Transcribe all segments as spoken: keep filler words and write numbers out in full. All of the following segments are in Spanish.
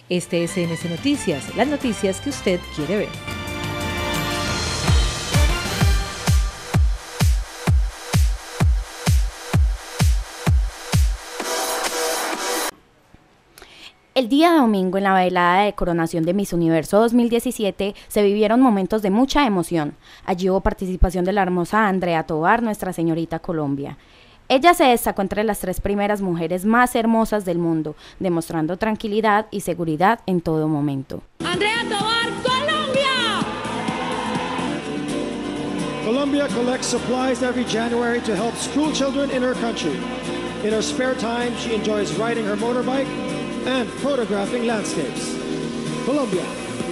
Este es N S Noticias, las noticias que usted quiere ver. El día domingo, en la velada de coronación de Miss Universo dos mil diecisiete, se vivieron momentos de mucha emoción. Allí hubo participación de la hermosa Andrea Tovar, Nuestra Señorita Colombia. Ella se destacó entre las tres primeras mujeres más hermosas del mundo, demostrando tranquilidad y seguridad en todo momento. Andrea Tovar, Colombia! Colombia collects supplies every January to help school children in her country. In her spare time, she enjoys riding her motorbike and photographing landscapes. Colombia.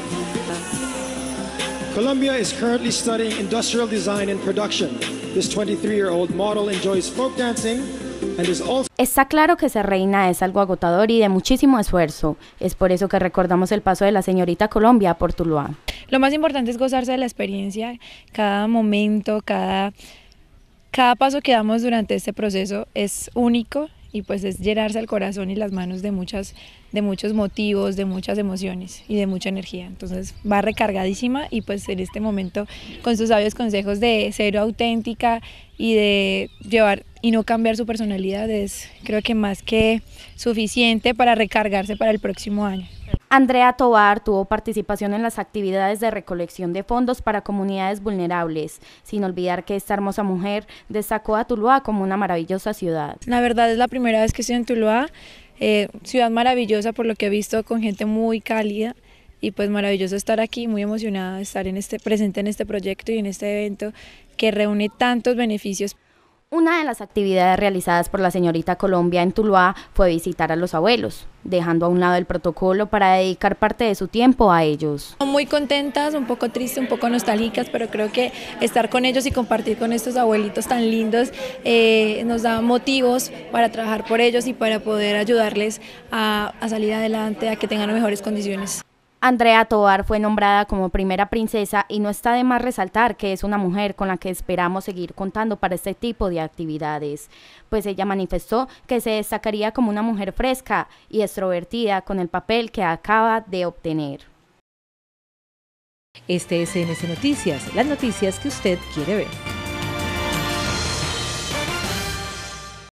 Colombia is currently studying industrial design and production. This twenty-three-year-old model enjoys folk dancing and is also... Está claro que ser reina es algo agotador y de muchísimo esfuerzo. Es por eso que recordamos el paso de la señorita Colombia por Tuluá. Lo más importante es gozarse de la experiencia, cada momento, cada, cada paso que damos durante este proceso es único. Y pues es llenarse el corazón y las manos de, muchas, de muchos motivos, de muchas emociones y de mucha energía. Entonces va recargadísima y pues en este momento con sus sabios consejos de ser auténtica y de llevar y no cambiar su personalidad es creo que más que suficiente para recargarse para el próximo año. Andrea Tovar tuvo participación en las actividades de recolección de fondos para comunidades vulnerables, sin olvidar que esta hermosa mujer destacó a Tuluá como una maravillosa ciudad. La verdad es la primera vez que estoy en Tuluá, eh, ciudad maravillosa por lo que he visto, con gente muy cálida y pues maravilloso estar aquí, muy emocionada de estar en este, presente en este proyecto y en este evento que reúne tantos beneficios. Una de las actividades realizadas por la señorita Colombia en Tuluá fue visitar a los abuelos, dejando a un lado el protocolo para dedicar parte de su tiempo a ellos. Muy contentas, un poco tristes, un poco nostálgicas, pero creo que estar con ellos y compartir con estos abuelitos tan lindos eh, nos da motivos para trabajar por ellos y para poder ayudarles a, a salir adelante, a que tengan mejores condiciones. Andrea Tovar fue nombrada como primera princesa y no está de más resaltar que es una mujer con la que esperamos seguir contando para este tipo de actividades, pues ella manifestó que se destacaría como una mujer fresca y extrovertida con el papel que acaba de obtener. Este es N S Noticias, las noticias que usted quiere ver.